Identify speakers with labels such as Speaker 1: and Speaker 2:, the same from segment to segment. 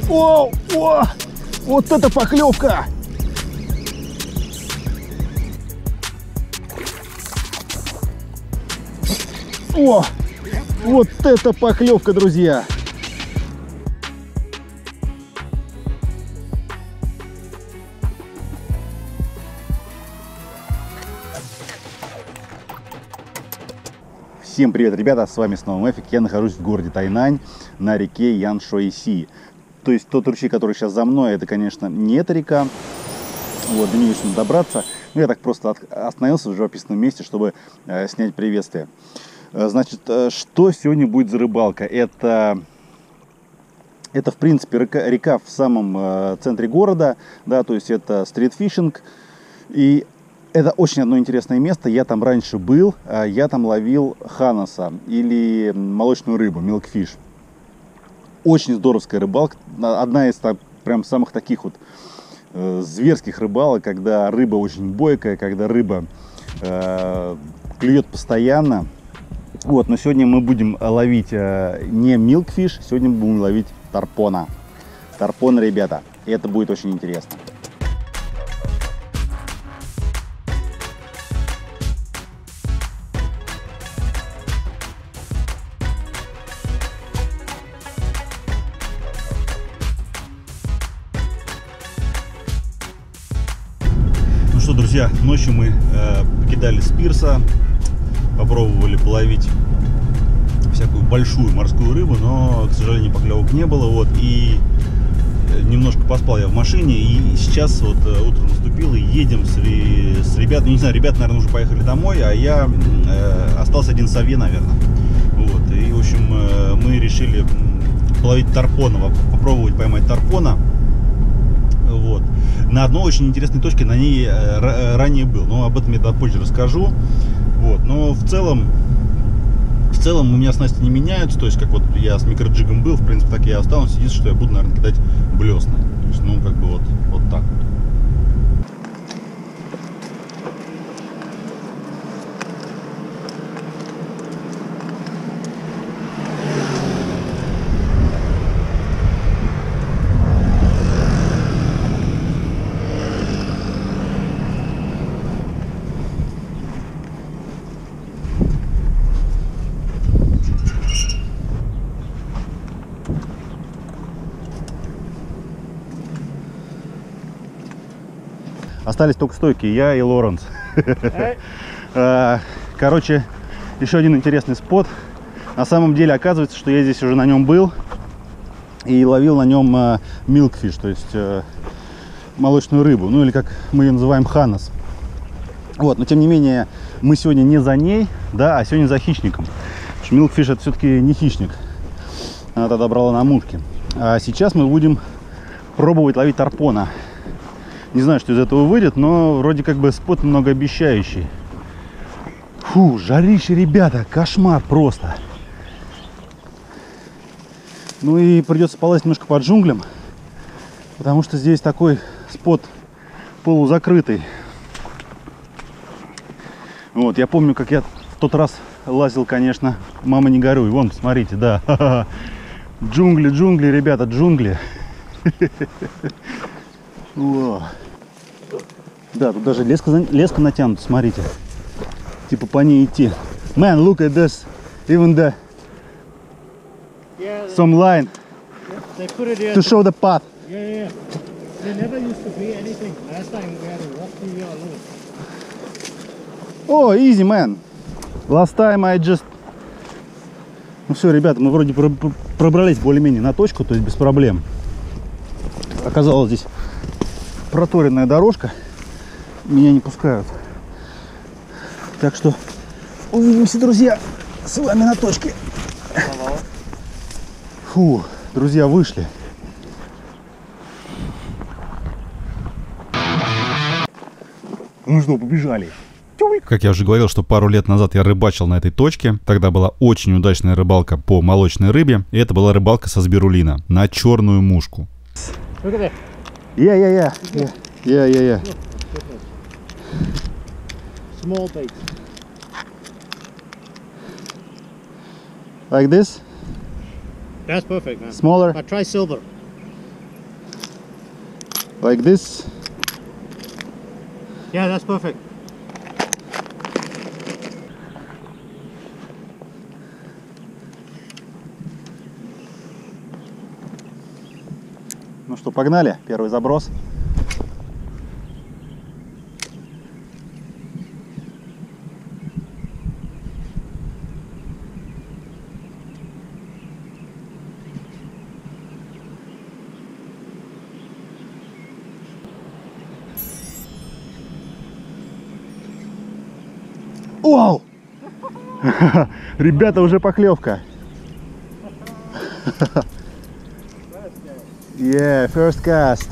Speaker 1: О, о, вот это поклевка! О, вот это поклевка, друзья! Всем привет, ребята, с вами снова Мэфик. Я нахожусь в городе Тайнань на реке Яншуэйси. То есть тот ручей, который сейчас за мной, это, конечно, не эта река. Вот, до нее еще надо добраться. Но я так просто остановился в живописном месте, чтобы снять приветствие. Значит, что сегодня будет за рыбалка? Это в принципе, река в самом центре города, да, то есть это стритфишинг. И это очень одно интересное место. Я там раньше был, я там ловил ханаса или молочную рыбу, милкфиш. Очень здоровская рыбалка, одна из прям самых таких вот зверских рыбалок, когда рыба очень бойкая, когда рыба клюет постоянно. Вот, но сегодня мы будем ловить не милкфиш, сегодня мы будем ловить тарпона. Тарпона, ребята, и это будет очень интересно. Ну что, друзья, ночью мы покидали с пирса, попробовали половить всякую большую морскую рыбу, но, к сожалению, поклевок не было. Вот, и немножко поспал я в машине, и сейчас вот утро наступило, и едем с ребятами, не знаю, ребята, наверное, уже поехали домой, а я остался один с Аве, наверное. Вот, и, в общем, мы решили половить тарпона, попробовать поймать тарпона. Вот. На одной очень интересной точке, на ней ранее был, но об этом я попозже расскажу. Вот. Но в целом у меня снасти не меняются, то есть как вот я с микроджигом был, в принципе, так я останусь. Единственное, что я буду, наверное, кидать блесны. То есть, ну, как бы вот так вот. Остались только стойки, я и Лоренс. Короче, еще один интересный спот. На самом деле, оказывается, что я здесь уже на нем был и ловил на нем милкфиш, то есть молочную рыбу, ну или как мы ее называем, ханас. Вот, но тем не менее, мы сегодня не за ней, да, а сегодня за хищником. Милкфиш это все-таки не хищник. Она тогда брала на мушки. А сейчас мы будем пробовать ловить тарпона. Не знаю, что из этого выйдет, но вроде как бы спот многообещающий. Фу, жарище, ребята, кошмар просто. Ну и придется полазить немножко по джунглям, потому что здесь такой спот полузакрытый. Вот, я помню, как я в тот раз лазил, конечно, мама не горюй. Вон, смотрите, да. Джунгли, джунгли, ребята, джунгли. О. Да, тут даже леска натянута, смотрите. Типа по ней идти. Man, look at this. Even the some line to show the path.
Speaker 2: Yeah. There never used to be anything. Last time we had a rocky loop.
Speaker 1: Oh, easy, man. Last time I just... Ну все, ребята, мы вроде пробрались более-менее на точку, то есть без проблем. Оказалось, здесь проторенная дорожка. Меня не пускают. Так что увидимся, друзья, с вами на точке. Фу, друзья, вышли. Ну что, побежали.
Speaker 3: Как я уже говорил, что пару лет назад я рыбачил на этой точке. Тогда была очень удачная рыбалка по молочной рыбе. И это была рыбалка со сбирулина на черную мушку.
Speaker 1: Yeah.
Speaker 2: Small bait.
Speaker 1: Like this?
Speaker 2: That's perfect, man.
Speaker 1: Smaller?
Speaker 2: But try silver.
Speaker 1: Like this.
Speaker 2: Yeah, that's perfect.
Speaker 1: Ну что, погнали? Первый заброс. Вау! Ребята, уже поклевка. Yeah, first cast.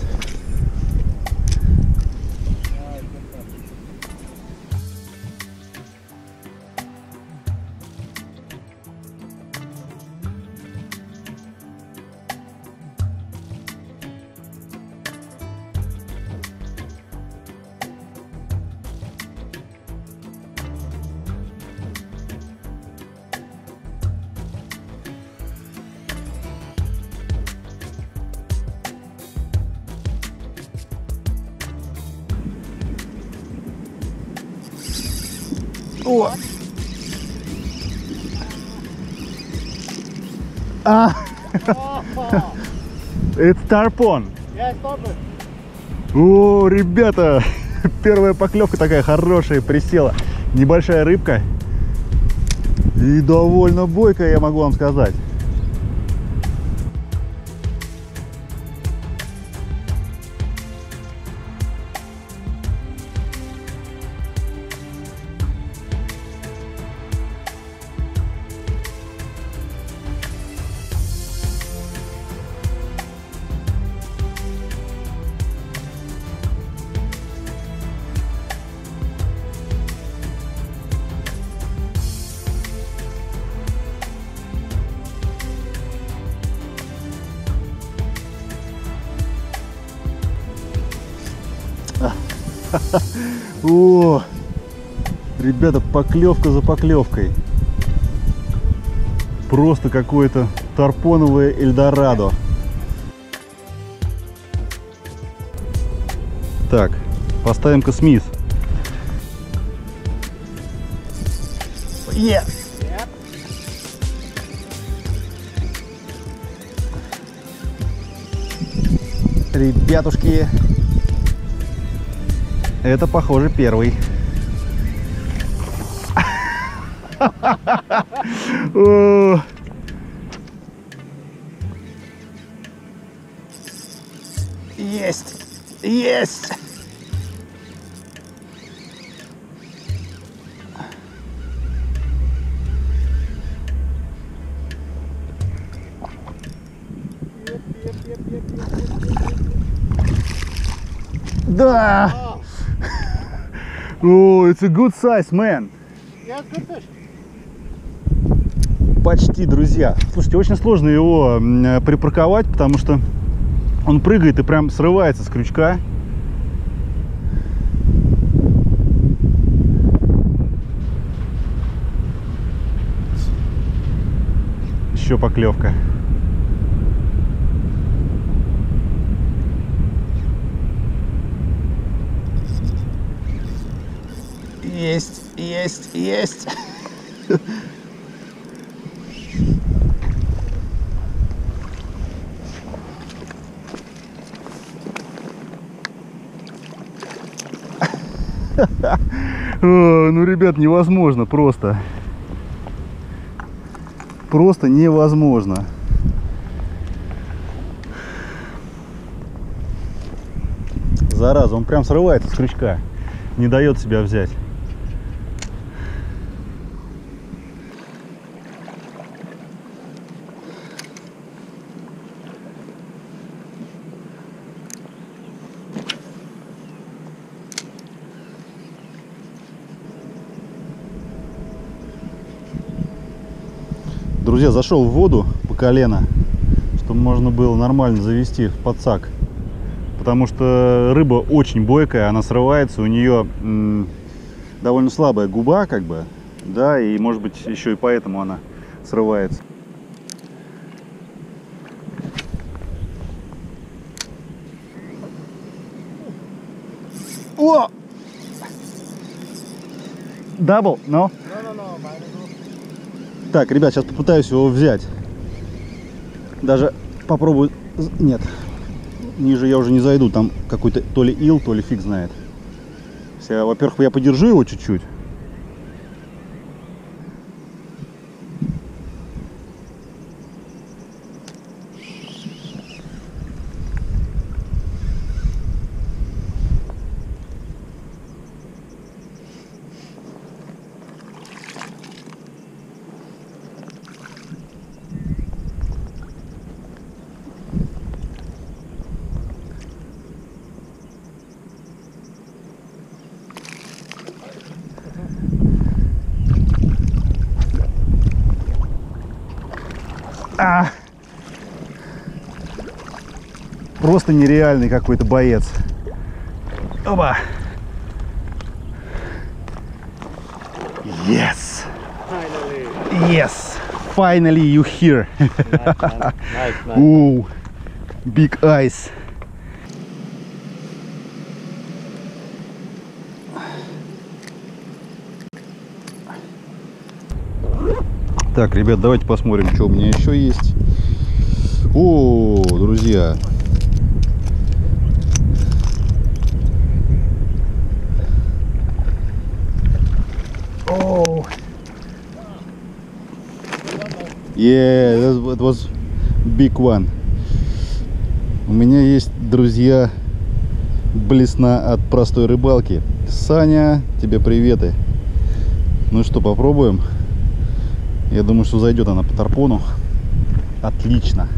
Speaker 1: О! А! Это тарпон.
Speaker 2: Yeah, stop it.
Speaker 1: О, ребята, первая поклевка такая хорошая, присела. Небольшая рыбка. И довольно бойкая, я могу вам сказать. О, ребята, поклевка за поклевкой. Просто какое-то тарпоновое Эльдорадо. Так, поставим-ка смис. Ребятушки, это, похоже, первый. О. Есть! Есть! Да! О, it's a good size, man.
Speaker 2: Yeah, good fish.
Speaker 1: Почти, друзья. Слушайте, очень сложно его припарковать, потому что он прыгает и прям срывается с крючка. Еще поклевка. Есть, есть, есть. Ну, ребят, невозможно просто. Просто невозможно. Зараза, он прям срывается с крючка. Не дает себя взять. Друзья, зашел в воду по колено, чтобы можно было нормально завести в подсак. Потому что рыба очень бойкая, она срывается, у нее довольно слабая губа, как бы, да, и может быть еще и поэтому она срывается. О! Дабл? Но? Так, ребят, сейчас попытаюсь его взять. Даже попробую... Нет. Ниже я уже не зайду. Там какой-то то ли ил, то ли фиг знает. Во-первых, я подержу его чуть-чуть. Просто нереальный какой-то боец. Оба. Yes.
Speaker 2: Finally.
Speaker 1: Yes. Finally you here.
Speaker 2: Nice.
Speaker 1: Ooh, big eyes. Так, ребят, давайте посмотрим, что у меня еще есть. О, друзья. О. Yeah, that was big one. У меня есть, друзья, блесна от простой рыбалки. Саня, тебе приветы. Ну что, попробуем? Я думаю, что зайдет она по тарпону. Отлично.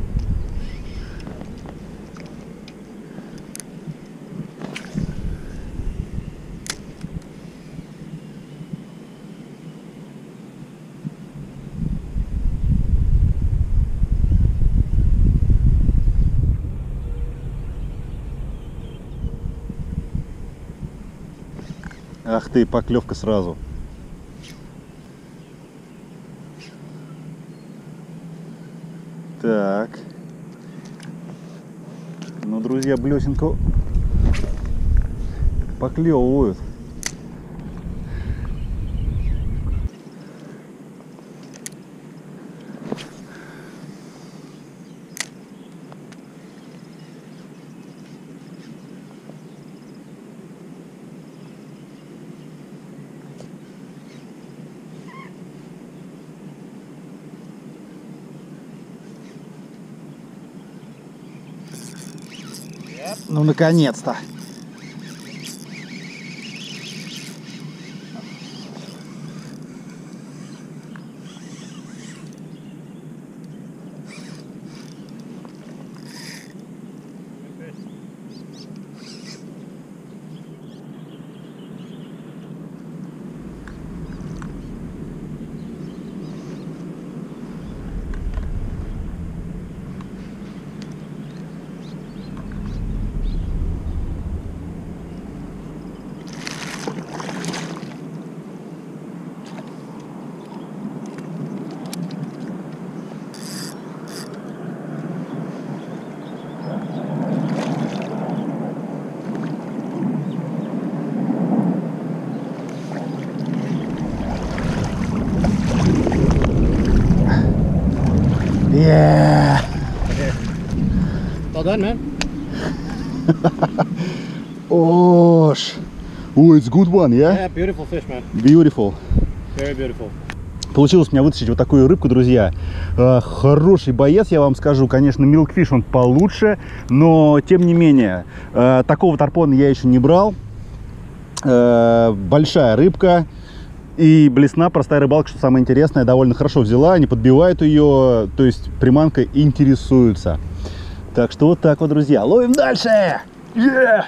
Speaker 1: Ах ты, поклевка сразу. Так. Ну, друзья, блесенку поклевывают. Ну, наконец-то. Yeah.
Speaker 2: Well done, man.
Speaker 1: Oh, it's good one, yeah?
Speaker 2: Yeah, beautiful fish, man.
Speaker 1: Beautiful.
Speaker 2: Very beautiful.
Speaker 1: Получилось у меня вытащить вот такую рыбку, друзья. Хороший боец, я вам скажу. Конечно, Milkfish он получше, но тем не менее, такого тарпона я еще не брал. Большая рыбка. И блесна, простая рыбалка, что самое интересное, довольно хорошо взяла, не подбивает ее, то есть приманка интересуется. Так что вот так вот, друзья, ловим дальше! Yeah!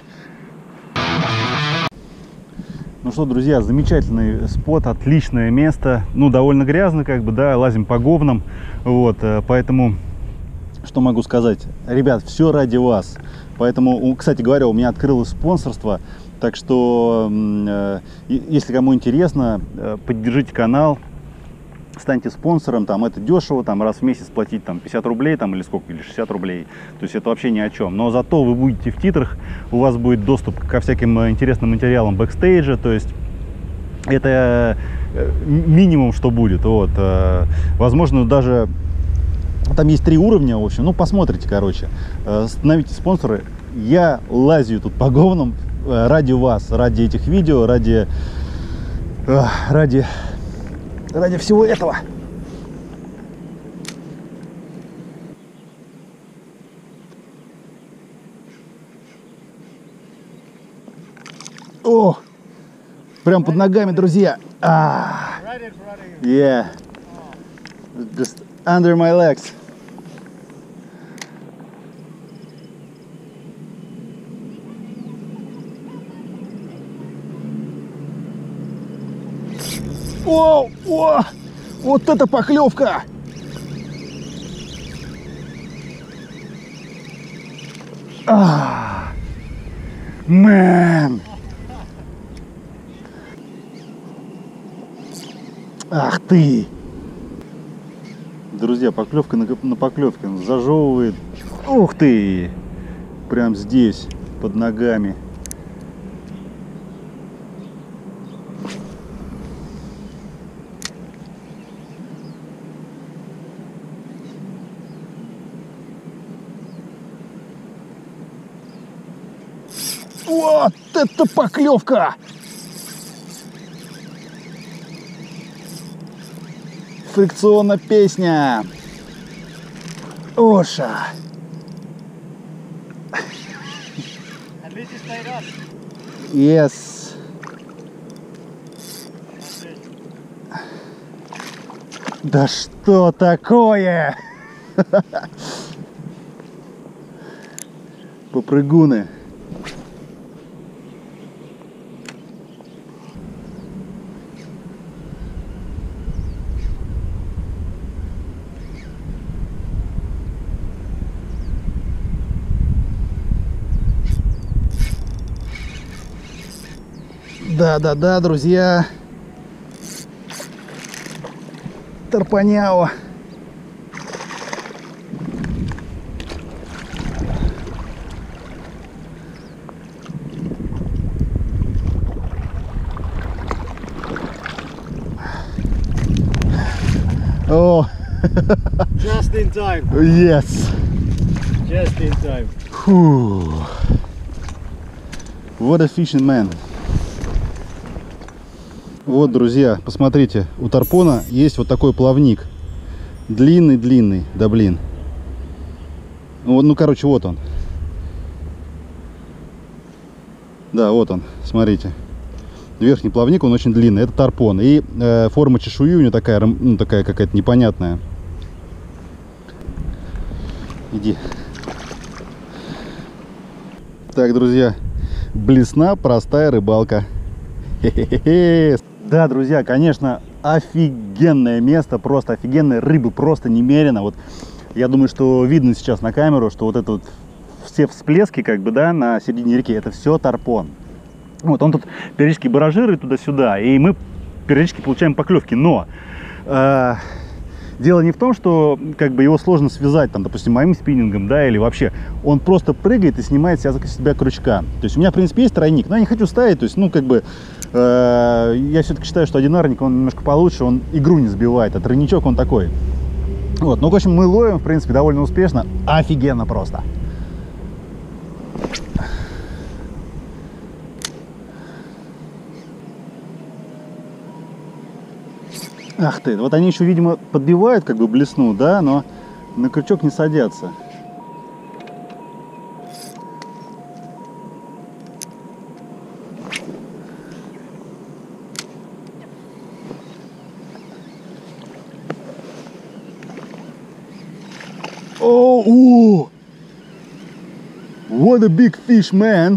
Speaker 1: Ну что, друзья, замечательный спот, отличное место, ну, довольно грязно, как бы, да, лазим по говнам, вот, поэтому, что могу сказать, ребят, все ради вас. Поэтому, кстати говоря, у меня открылось спонсорство. Так что, если кому интересно, поддержите канал. станьте спонсором, там это дешево, там раз в месяц платить там 50 рублей там, или сколько, или 60 рублей. То есть это вообще ни о чем. Но зато вы будете в титрах, у вас будет доступ ко всяким интересным материалам бэкстейджа, то есть это минимум, что будет. Вот. Возможно, даже там есть 3 уровня, в общем, ну посмотрите, короче. Становитесь спонсоры. Я лазю тут по говнам ради вас, ради этих видео, ради всего этого. О, прям под ногами, друзья. Yeah, just under my legs. О, вот это поклевка! Мэн! Ах ты! Друзья, поклевка на поклевке, он зажевывает. Ух ты! Прям здесь, под ногами. Вот это поклевка! Фрикционная песня. Оша. Yes. Да что такое? Попрыгуны. Да, друзья. Тарпаняо. О.
Speaker 2: Just in time.
Speaker 1: Yes.
Speaker 2: Just in time.
Speaker 1: What a fishing man. Вот, друзья, посмотрите, у тарпона есть вот такой плавник. Длинный, да блин. Вот, ну, короче, вот он. Да, вот он, смотрите. Верхний плавник, он очень длинный, это тарпон. И форма чешуи у него такая, ну, такая какая-то непонятная. Иди. Так, друзья, блесна, простая рыбалка. Хе-хе-хе. Да, друзья, конечно, офигенное место, просто офигенное, рыбы просто немерено. Вот я думаю, что видно сейчас на камеру, что вот это вот все всплески, как бы, да, на середине реки, это все тарпон. Вот он тут периодически баражирует туда-сюда, и мы периодически получаем поклевки, но дело не в том, что как бы его сложно связать, там, допустим, моим спиннингом, да, или вообще. Он просто прыгает и снимает с себя крючка. То есть у меня, в принципе, есть тройник, но я не хочу ставить, то есть, ну, как бы, я все-таки считаю, что одинарник, он немножко получше, он игру не сбивает, а тройничок он такой. Вот, ну, в общем, мы ловим, в принципе, довольно успешно, офигенно просто. Ах ты, вот они еще, видимо, подбивают как бы блесну, да, но на крючок не садятся. О, what a big fish, man!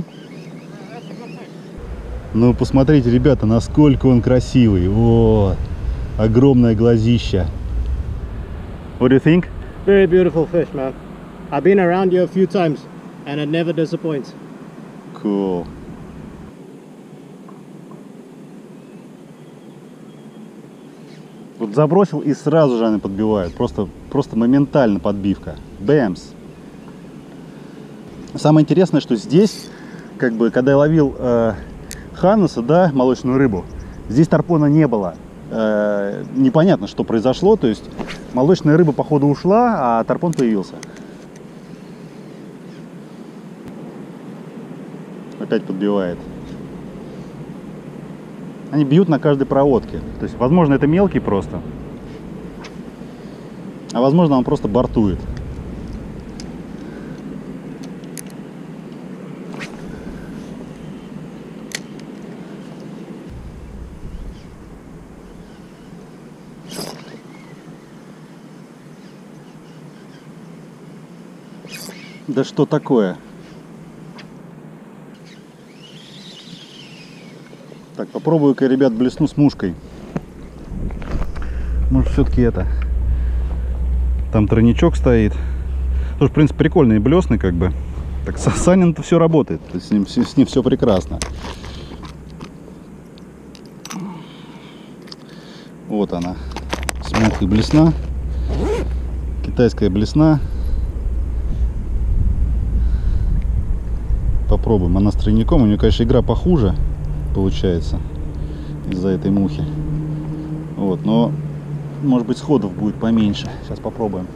Speaker 1: Ну, посмотрите, ребята, насколько он красивый. Вот. Огромное глазище. What do you think?
Speaker 2: Very beautiful fish, man. I've been around you a few times and it never disappoints.
Speaker 1: Cool. Вот забросил и сразу же они подбивают. Просто моментально подбивка. Бэмс. Самое интересное, что здесь, как бы, когда я ловил ханнеса, да, молочную рыбу, здесь тарпона не было. Непонятно, что произошло. То есть молочная рыба, походу, ушла, а тарпон появился. Опять подбивает. Они бьют на каждой проводке. То есть, возможно, это мелкий просто. А возможно, он просто бортует. Да что такое? Так, попробую-ка, ребят, блесну с мушкой. Может, все-таки это. Там тройничок стоит. Тоже, в принципе, прикольные блесны, как бы. Так, с Санин-то все работает. То есть с ним все прекрасно. Вот она. С мухой блесна. Китайская блесна. Попробуем. Она с тройником. У нее, конечно, игра похуже получается из-за этой мухи. Вот, но может быть сходов будет поменьше. Сейчас попробуем.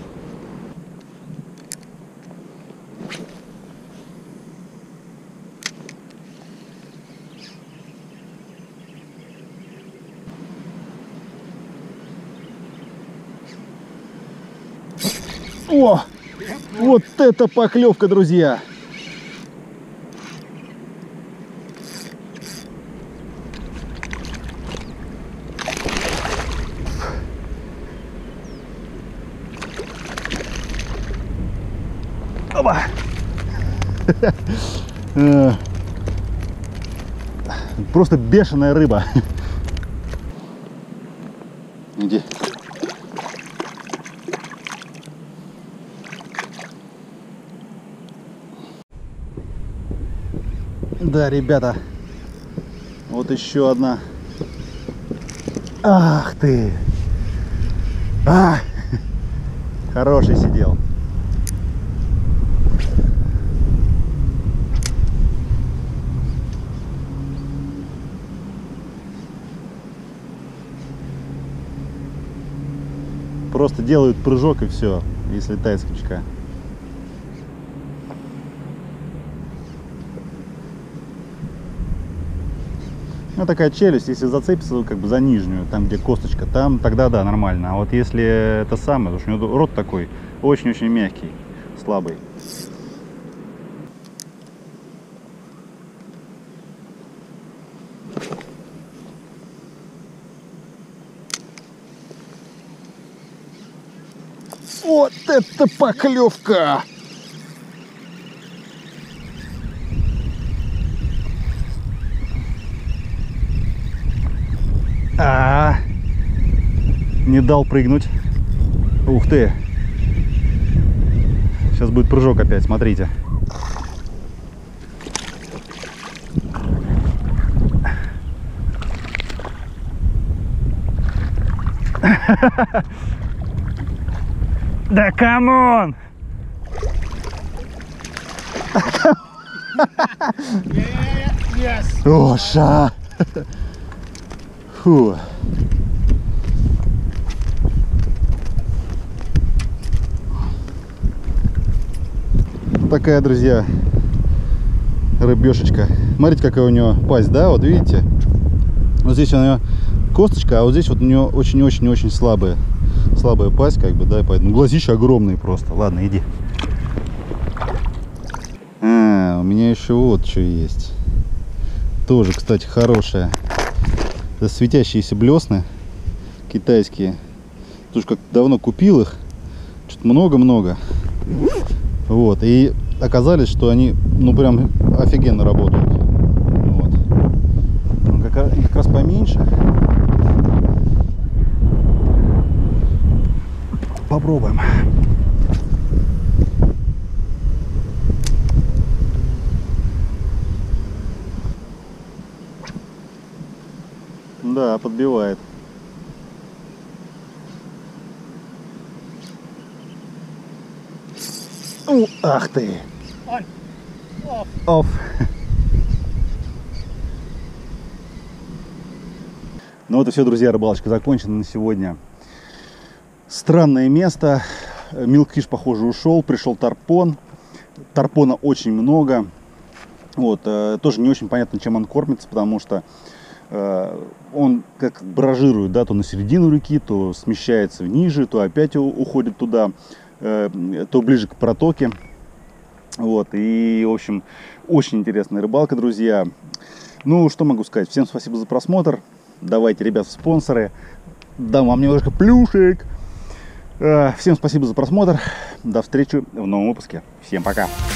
Speaker 1: О! Вот это поклевка, друзья! Оба! Просто бешеная рыба. Иди. Да, ребята, вот еще одна. Ах ты! Хороший сидел. Просто делают прыжок и все, и слетает с крючка. Ну, такая челюсть, если зацепится как бы за нижнюю, там где косточка, там тогда да, нормально. А вот если это самое, потому что у него рот такой очень-очень мягкий, слабый. Вот это поклевка! Не дал прыгнуть. Ух ты! Сейчас будет прыжок опять, смотрите. Да камон!
Speaker 2: Yes.
Speaker 1: Оша! Фу. Такая, друзья, рыбешечка. Смотрите, какая у него пасть, да? Вот видите? Вот здесь у нее косточка, а вот здесь вот у нее очень-очень-очень слабая пасть, как бы, да, поэтому глазища огромные просто. Ладно, иди. У меня еще вот что есть. Тоже, кстати, хорошая. Это светящиеся блесны китайские. Тоже как давно купил их. Что-то много-много. Вот. И оказалось, что они, ну, прям офигенно работают. Вот. Ну, как раз поменьше. Попробуем. Да, подбивает. Ах ты!
Speaker 2: On. Off.
Speaker 1: Оф. Ну вот и все, друзья, рыбалочка закончена на сегодня. Странное место. Милкфиш, похоже, ушел. Пришел тарпон. Тарпона очень много. Вот, тоже не очень понятно, чем он кормится, потому что он как баражирует, да, то на середину реки, то смещается ниже, то опять уходит туда, то ближе к протоке. Вот, и, в общем, очень интересная рыбалка, друзья. Ну, что могу сказать? Всем спасибо за просмотр. Давайте, ребята, спонсоры. Дам вам немножко плюшек. Всем спасибо за просмотр. До встречи в новом выпуске. Всем пока.